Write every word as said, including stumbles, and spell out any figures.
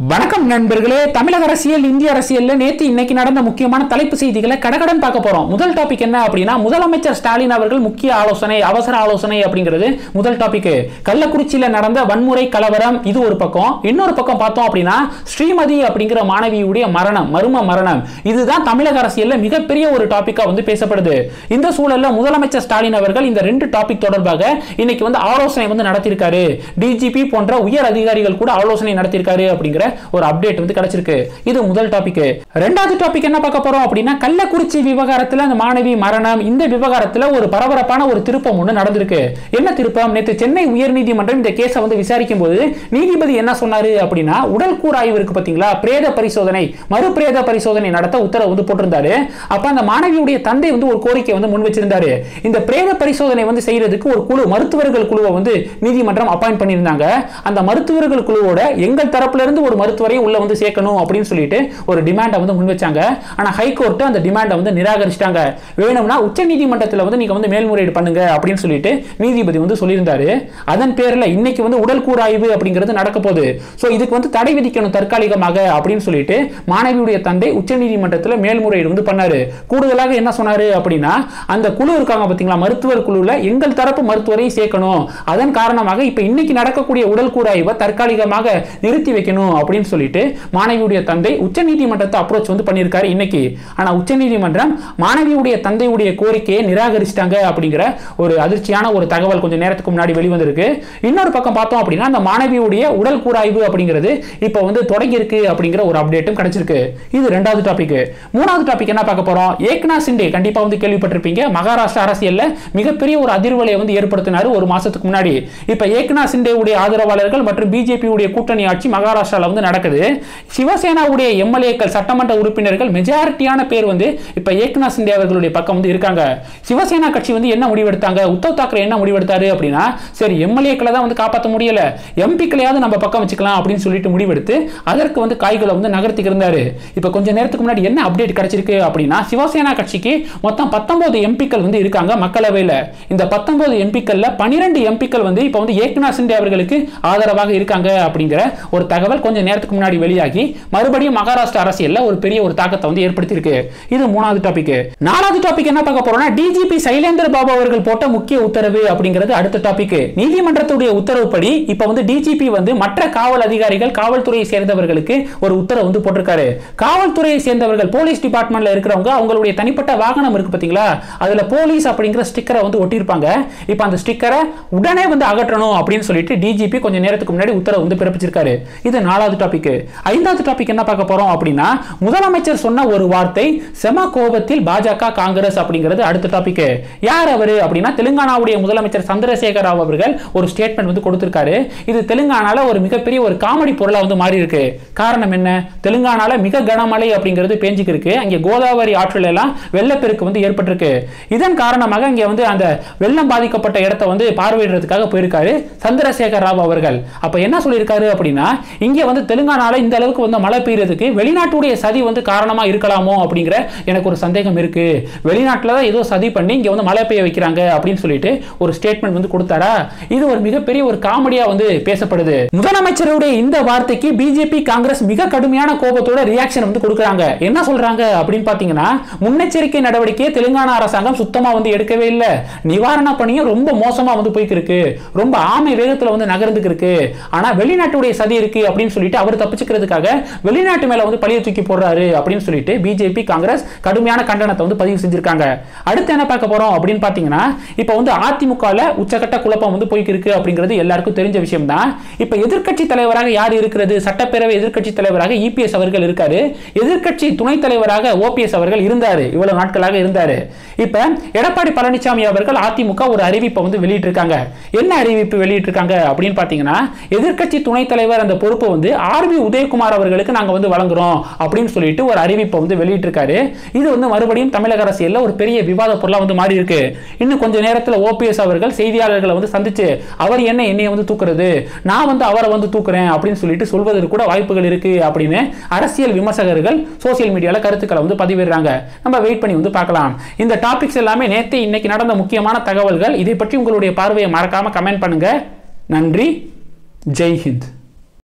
வணக்கம் நண்பர்களே. தமிழக அரசியல், இந்திய அரசியல்ல நேத்து இன்னைக்கு நடந்த முக்கியமான தலைப்பு செய்திகளை கடகடன் பார்க்க போறோம். முதல் டாபிக் என்ன அப்படின்னா, முதலமைச்சர் ஸ்டாலின் அவர்கள் முக்கிய ஆலோசனை, அவசர ஆலோசனை அப்படிங்கிறது முதல் டாபிக். கள்ளக்குறிச்சியில நடந்த வன்முறை கலவரம் இது ஒரு பக்கம். இன்னொரு பக்கம் பார்த்தோம் அப்படின்னா, ஸ்ரீமதி அப்படிங்கிற மாணவியுடைய மரணம், மர்ம மரணம், இதுதான் தமிழக அரசியல்ல மிகப்பெரிய ஒரு டாபிக்கா வந்து பேசப்படுது. இந்த சூழல்ல முதலமைச்சர் ஸ்டாலின் அவர்கள் இந்த ரெண்டு டாபிக் தொடர்பாக இன்னைக்கு வந்து ஆலோசனை வந்து நடத்தியிருக்காரு. டிஜிபி போன்ற உயர் அதிகாரிகள் கூட ஆலோசனை நடத்தியிருக்காரு அப்படிங்கிற ஒரு அப்டேட் வந்து கிடைச்சிருக்கு. இது முதல் டாபிக். இரண்டாவது டாபிக் என்ன பார்க்க போறோம் அப்படின்னா, கள்ளக்குறிச்சி விவகாரத்துல அந்த மாணவி மரணம், இந்த விவகாரத்துல ஒரு பரபரப்பான ஒரு திருப்பம் ஒன்று நடந்திருக்கு. என்ன திருப்பம்? நேற்று சென்னை உயர்நீதிமன்றம் இந்த கேஸை வந்து விசாரிக்கும் போது நீதிபதி என்ன சொன்னாரு அப்படின்னா, உடல் கூறு ஆய்வு இருக்கு பாத்தீங்களா, பிரேத பரிசோதனை, மறு பிரேத பரிசோதனை நடத்த உத்தரவு வந்து போட்டிருந்தாரு. அப்ப அந்த மாணவியுடைய தந்தை வந்து ஒரு கோரிக்கை வந்து முன் வச்சிருந்தாரு. இந்த பிரேத பரிசோதனை வந்து செய்யறதுக்கு ஒரு குழு, மருத்துவர்கள் குழுவை வந்து நீதிமன்றம் அப்பாயிண்ட் பண்ணியிருந்தாங்க. அந்த மருத்துவர்கள் குழுவோட எங்கள் தரப்புல இருந்து ஒரு மருத்துவரையும் உள்ள வந்து சேர்க்கணும் அப்படின்னு சொல்லிட்டு ஒரு டிமாண்டை வந்து முன் வச்சாங்க. ஆனா ஹைகோர்ட் அந்த டிமாண்டை வந்து நிராகரிச்சிட்டாங்க. வேணும்னா உச்ச நீதிமன்றத்தில் வந்து நீங்க வந்து மேல்முறையீடு பண்ணுங்க அப்படின்னு சொல்லிட்டு நீதிபதி வந்து சொல்லியிருந்தாரு. அதன் பேர்ல இன்னைக்கு வந்து உடல் கூறு ஆய்வு அப்படிங்கிறது நடக்க போகுது. சோ இதுக்கு வந்து தடை விதிக்கணும் தற்காலிகமாக அப்படின்னு சொல்லிட்டு மாணவியுடைய தந்தை உச்ச நீதிமன்றத்தில் மேல்முறையீடு வந்து பண்ணாரு. கூடுதலாக என்ன சொன்னாரு அப்படின்னா, அந்த குழு இருக்காங்க பாத்தீங்களா, மருத்துவர் குழுல எங்கள் தரப்பு மருத்துவரையும் சேர்க்கணும். அதன் காரணமாக இப்ப இன்னைக்கு நடக்கக்கூடிய உடல் கூறு ஆய்வை தற்காலிகமாக நிறுத்தி வைக்கணும் அப்படின்னு சொல்லிட்டு மாணவியுடைய தந்தை உச்சநீதிமன்றத்தை அப்ரோச் வந்து பண்ணியிருக்காரு இன்னைக்கு. ஆனா உச்சநீதிமன்றம் மாணவியுடைய தந்தையுடைய கோரிக்கையை நிராகரிச்சிட்டாங்க அப்படிங்கிற ஒரு அதிர்ச்சியான ஒரு தகவல் கொஞ்சம் நேரத்துக்கு முன்னாடி வெளிவந்திருக்கு. இன்னொரு பக்கம் பார்த்தோம் அப்படின்னா, அந்த மாணவியுடைய உடல் கூறாய்வு அப்படிங்கிறது இப்போ வந்து தொடங்கி இருக்கு அப்படிங்கிற ஒரு அப்டேட்டும் கிடைச்சிருக்கு. இது இரண்டாவது டாபிக். மூணாவது டாபிக் என்ன பார்க்க போறோம்? ஏக்நாத் சிண்டே கண்டிப்பா வந்து கேள்விப்பட்டிருப்பீங்க. மகாராஷ்டிரா அரசியல்ல மிகப்பெரிய ஒரு அதிர்வலையை வந்து ஏற்படுத்தினாரு ஒரு மாசத்துக்கு முன்னாடி. இப்ப ஏக்நாத் சிண்டே உடைய ஆதரவாளர்கள் மற்றும் பிஜேபி உடைய கூட்டணி ஆட்சி மகாராஷ்டிரால வந்து நடக்குது. சிவசேனாவுடைய எம்எல்ஏக்கள், சட்டமன்ற உறுப்பினர்கள் மெஜாரிட்டியான பேர் வந்து இப்ப ஏக்நாத் சிண்டே அவர்களுடைய பக்கம் வந்து இருக்காங்க. சிவசேனா கட்சி வந்து என்ன முடிவெடுத்தாங்க, உத்தவ் தாக்கரே என்ன முடிவெடுத்தாரு அப்படின்னா, சரி எம்எல்ஏக்களை தான் வந்து காப்பாற்ற முடியல, எம்பிக்களையாவது நம்ம பக்கம் வச்சுக்கலாம் அப்படின்னு சொல்லிட்டு முடிவெடுத்து அதற்கு வந்து காய்களை வந்து நகர்த்தி இருந்தாரு. இப்ப கொஞ்ச நேரத்துக்கு முன்னாடி என்ன அப்டேட் கிடைச்சிருக்கு அப்படின்னா, சிவசேனா கட்சிக்கு மொத்தம் பத்தொன்பது எம்பிக்கள் வந்து இருக்காங்க மக்களவையில். இந்த பத்தொன்பது எம்பிக்கள்ல பன்னிரண்டு எம்பிக்கள் வந்து இப்ப வந்து ஏக்நாத் சிண்டே அவர்களுக்கு ஆதரவாக இருக்காங்க அப்படிங்கிற ஒரு தகவல் கொஞ்ச நேரத்துக்கு முன்னாடி வெளியாகி மறுபடியும் மகாராஷ்டிரா அரசியல்ல ஒரு பெரிய ஒரு தாக்கத்தை வந்து ஏற்படுத்தி இருக்கு. இது மூணாவது டாபிக். நாலாவது டாபிக் என்ன பார்க்க போறோம்னா, டிஜிபி சைலேந்திர பாபு அவர்கள் போட்ட முக்கிய உத்தரவு அப்படிங்கிறது அடுத்த டாபிக். நீதிமன்றத்துடைய உத்தரவுப்படி இப்ப வந்து டிஜிபி வந்து மற்ற காவல் அதிகாரிகள், காவல்துறையை சேர்ந்தவர்களுக்கு ஒரு உத்தரவு வந்து போட்டிருக்காரு. காவல்துறையை சேர்ந்தவர்கள், போலீஸ் டிபார்ட்மெண்ட்ல இருக்கிறவங்க, அவங்களுடைய தனிப்பட்ட வாகனம் இருக்கு பாத்தீங்களா, அதுல போலீஸ் அப்படிங்கிற ஸ்டிக்கரை வந்து ஒட்டியிருப்பாங்க. இப்ப அந்த ஸ்டிக்கரை உடனே வந்து அகற்றணும் அப்படின்னு சொல்லிட்டு டிஜிபி கொஞ்ச நேரத்துக்கு முன்னாடி உத்தரவு வந்து பிறப்பிச்சிருக்காரு. இது நாலாவது டாபிக். ஐந்தாவது டாபிக் என்ன பார்க்க போறோம் அப்படின்னா, முதலமைச்சர் சொன்ன ஒரு வார்த்தை, செம கோபத்தில் பாஜக காங்கிரஸ் அப்படிங்கிறது அடுத்த டாபிக். யார் அவரு அப்படின்னா, தெலுங்கானாவுடைய முதலமைச்சர் சந்திரசேகர ராவ் அவர்கள் ஒரு ஸ்டேட்மெண்ட் வந்து கொடுத்திருக்காரு. இது தெலுங்கானால ஒரு மிகப்பெரிய ஒரு காமெடி பொருளா வந்து மாறி இருக்கு. காரணம் என்ன? தெலுங்கானால மிக கனமழை அப்படிங்கிறது பேஞ்சிக்கு இருக்கு. அங்கே கோதாவரி ஆற்றில் எல்லாம் வெள்ளப்பெருக்கு வந்து ஏற்பட்டிருக்கு. இதன் காரணமாக இங்க வந்து அந்த வெள்ளம் பாதிக்கப்பட்ட இடத்தை வந்து பார்வையிடுறதுக்காக போயிருக்காரு சந்திரசேகர ராவ் அவர்கள். அப்ப என்ன சொல்லியிருக்காரு அப்படின்னா, இங்க வந்து தெலுங்கானால இந்த அளவுக்கு வந்து மழை பெய்யறதுக்கு வெளிநாட்டுடைய சதி வந்து காரணமா இருக்கலாமோ அப்படிங்கிற எனக்கு ஒரு சந்தேகம் இருக்கு. வெளிநாட்டுல தான் ஏதோ சதி பண்ணி இங்க வந்து மழை பெய்ய வைக்கிறாங்க அப்படின்னு சொல்லிட்டு ஒரு ஸ்டேட்மெண்ட் வந்து கொடுத்தாரா. இது ஒரு மிகப்பெரிய ஒரு காமெடியா வந்து பேசப்படுது. முதலமைச்சருடைய இந்த வார்த்தைக்கு பிஜேபி, காங்கிரஸ் மிக கடுமையான கோபத்தோட ரியாக்ஷன் வந்து கொடுக்கறாங்க. என்ன சொல்றாங்க அப்படின்னு பாத்தீங்கன்னா, முன்னெச்சரிக்கை நடவடிக்கையை தெலுங்கானா அரசாங்கம் சுத்தமா வந்து எடுக்கவே இல்லை. நிவாரண பணியும் ரொம்ப மோசமா வந்து போய்க்கு இருக்கு. ரொம்ப ஆமை வேகத்துல வந்து நகர்ந்துக்கு இருக்கு. ஆனா வெளிநாட்டுடைய சதி இருக்கு அப்படின்னு சொல்லிட்டு அவர் தப்பிச்சுக்கிறதுக்காக வெளிநாட்டு மேல வந்து பழிய தூக்கி போடுறாரு அப்படின்னு சொல்லிட்டு பிஜேபி, காங்கிரஸ் கடுமையான கண்டனத்தை வந்து பதிவு செஞ்சிருக்காங்க. அடுத்து என்ன பார்க்க போறோம் அப்படின்னு பாத்தீங்கன்னா, இப்ப வந்து அதிமுகல உச்சகட்ட குழப்பம் வந்து போய்க்கு இருக்கு அப்படிங்கிறது எல்லாருக்கும் தெரிஞ்ச விஷயம் தான். இப்ப எதிர்க்கட்சி தலைவராக யார் இருக்கிறது? சட்டப்பேரவை எதிர்க்கட்சி தலைவராக இபிஎஸ் அவர்கள் இருக்காரு. எதிர்க்கட்சி துணைத் தலைவராக ஓபிஎஸ் அவர்கள் இருந்தாரு, இவ்வளவு நாட்களாக இருந்தாரு. இப்ப எடப்பாடி பழனிசாமி அவர்கள் அதிமுக ஒரு அறிவிப்பை வந்து வெளியிட்டிருக்காங்க. என்ன அறிவிப்பு வெளியிட்டிருக்காங்க அப்படின்னு பாத்தீங்கன்னா, எதிர்க்கட்சி துணைத் தலைவர் அந்த பொறுப்பை வந்து ஆர்பி உதயகுமார் அவர்களுக்கு நாங்க வந்து வழங்குறோம் அப்படின்னு சொல்லிட்டு ஒரு அறிவிப்பை வந்து வெளியிட்டிருக்காரு. இது வந்து மறுபடியும் தமிழக அரசியல்ல ஒரு பெரிய விவாத பொருளா வந்து மாறி இருக்கு. இன்னும் கொஞ்ச நேரத்தில் ஓபிஎஸ் அவர்கள் செய்தியாளர்களை வந்து சந்திச்சு, அவர் என்ன என்னைய வந்து தூக்குறது, நான் வந்து அவரை வந்து தூக்குறேன் அப்படின்னு சொல்லிட்டு சொல்வதற்கு கூட வாய்ப்புகள் இருக்கு அப்படின்னு அரசியல் விமர்சகர்கள் சோசியல் மீடியால கருத்துக்களை வந்து பதிவிடுறாங்க. நம்ம வெயிட் பண்ணி வந்து பார்க்கலாம். இந்த டாபிக்ஸ் எல்லாமே நேத்து இன்னைக்கு நடந்த முக்கியமான தகவல்கள். இதை பற்றி உங்களுடைய பார்வையை மறக்காம கமெண்ட் பண்ணுங்க. நன்றி. ஜெய் ஹிந்த்.